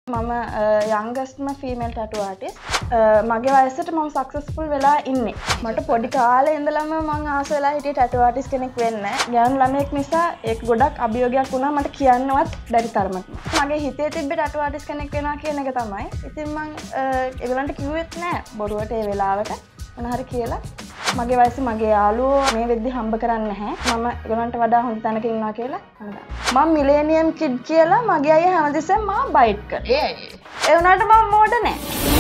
මම youngestම female tattoo artist. මගේ වයසට මම successful වෙලා ඉන්නේ. මට පොඩි කාලේ ඉඳලම මම ආස වෙලා හිටියේ tattoo artist කෙනෙක් වෙන්න. ගෑනු ළමයෙක් නිසා ඒක ගොඩක් අභියෝගයක් වුණා මට කියන්නවත් බැරි තරමට. මගේ හිතේ තිබ්බ tattoo artist කෙනෙක් වෙනවා කියන එක තමයි. ඉතින් මම ඒගොල්ලන්ට කිව්වෙත් නෑ බොරුවට ඒ වෙලාවට. මොන හරි කියලා. මගේ වයසේ මගේ යාළුවෝ මේ වෙද්දි හම්බ කරන්නේ නැහැ. මම ඒගොල්ලන්ට වඩා හොඳ තැනක ඉන්නවා කියලා හඳා. මම මිලේනියම් කිඩ් කියලා මගේ අයියා හැමතිස්සෙම මාව බයිට් කරා. ඒ වුණාට මම මෝඩ නෑ.